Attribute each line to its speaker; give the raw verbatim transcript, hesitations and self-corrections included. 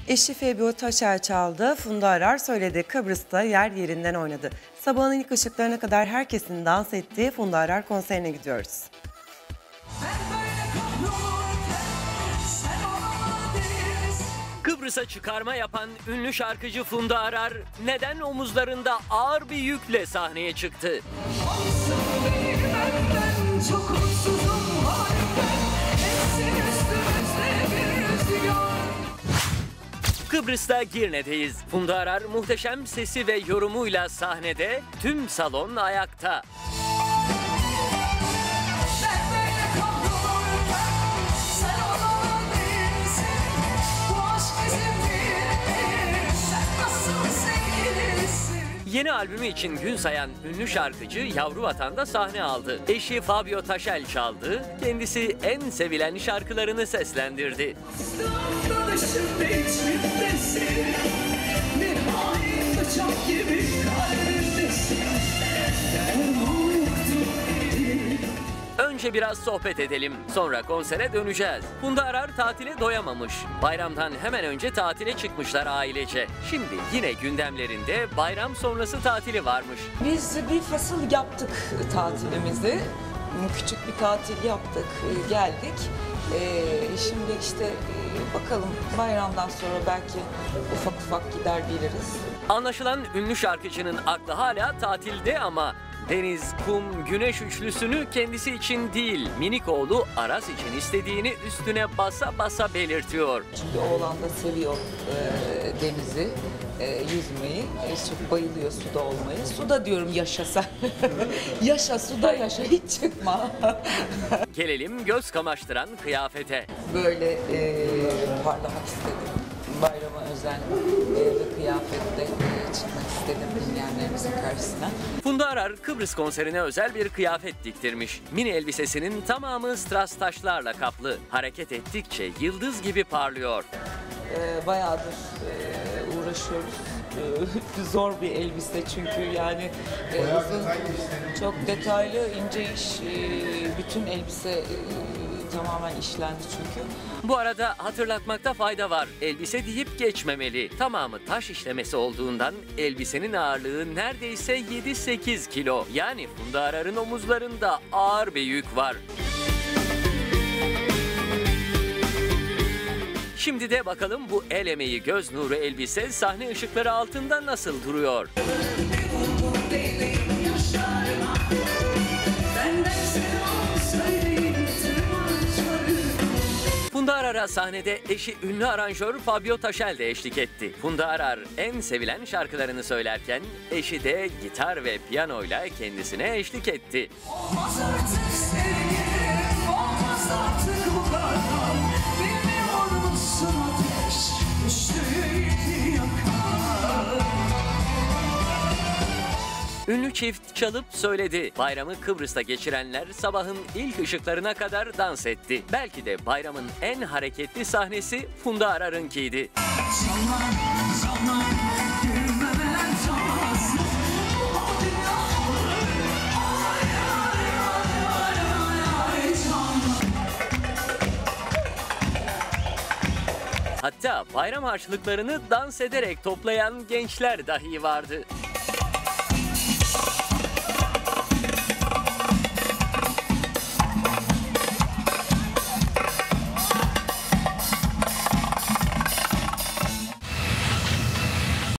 Speaker 1: Eşi Fabio Taşer çaldı, Funda Arar söyledi. Kıbrıs'ta yer yerinden oynadı. Sabahın ilk ışıklarına kadar herkesin dans ettiği Funda Arar konserine gidiyoruz.
Speaker 2: Kıbrıs'a çıkarma yapan ünlü şarkıcı Funda Arar neden omuzlarında ağır bir yükle sahneye çıktı? Kıbrıs'ta Girne'deyiz. Funda Arar muhteşem sesi ve yorumuyla sahnede, tüm salon ayakta. Yeni albümü için gün sayan ünlü şarkıcı Yavru Vatan'da sahne aldı. Eşi Fabio Taşer çaldı, kendisi en sevilen şarkılarını seslendirdi. Önce biraz sohbet edelim, sonra konsere döneceğiz. Funda Arar tatile doyamamış. Bayramdan hemen önce tatile çıkmışlar ailece. Şimdi yine gündemlerinde bayram sonrası tatili varmış.
Speaker 3: Biz bir fasıl yaptık tatilimizi. Küçük bir tatil yaptık, geldik. Şimdi işte bakalım bayramdan sonra belki ufak ufak gider geliriz.
Speaker 2: Anlaşılan ünlü şarkıcının aklı hala tatilde ama deniz, kum, güneş üçlüsünü kendisi için değil, minik oğlu Aras için istediğini üstüne basa basa belirtiyor.
Speaker 3: Çünkü oğlan da seviyor e, denizi, e, yüzmeyi, e, çok bayılıyor suda olmayı. Suda diyorum yaşa sen. Yaşa, suda yaşa, hiç çıkma.
Speaker 2: Gelelim göz kamaştıran kıyafete.
Speaker 3: Böyle e, parlamak istedim. Bayrama özel e, bir kıyafetle e, çıkmak istedim dinleyenlerimizin karşısına.
Speaker 2: Funda Arar Kıbrıs konserine özel bir kıyafet diktirmiş. Mini elbisesinin tamamı strass taşlarla kaplı. Hareket ettikçe yıldız gibi parlıyor.
Speaker 3: E, bayağıdır e, uğraşıyoruz. E, zor bir elbise çünkü yani e, uzun, çok detaylı, ince iş. E, bütün elbise e, tamamen işlendi çünkü.
Speaker 2: Bu arada hatırlatmakta fayda var. Elbise deyip geçmemeli. Tamamı taş işlemesi olduğundan elbisenin ağırlığı neredeyse yedi sekiz kilo. Yani Funda Arar'ın omuzlarında ağır bir yük var. Şimdi de bakalım bu el emeği göz nuru elbise sahne ışıkları altında nasıl duruyor? Funda Arar'a sahnede eşi ünlü aranjör Fabio Taşer de eşlik etti. Funda Arar en sevilen şarkılarını söylerken eşi de gitar ve piyanoyla kendisine eşlik etti. Olmaz artık sevgilim, olmaz artık bu kadar. Bilmiyor musun ateş, düştüğü yakar. Ünlü çift çalıp söyledi. Bayramı Kıbrıs'ta geçirenler sabahın ilk ışıklarına kadar dans etti. Belki de bayramın en hareketli sahnesi Funda Arar'ınkiydi. Hatta bayram harçlıklarını dans ederek toplayan gençler dahi vardı.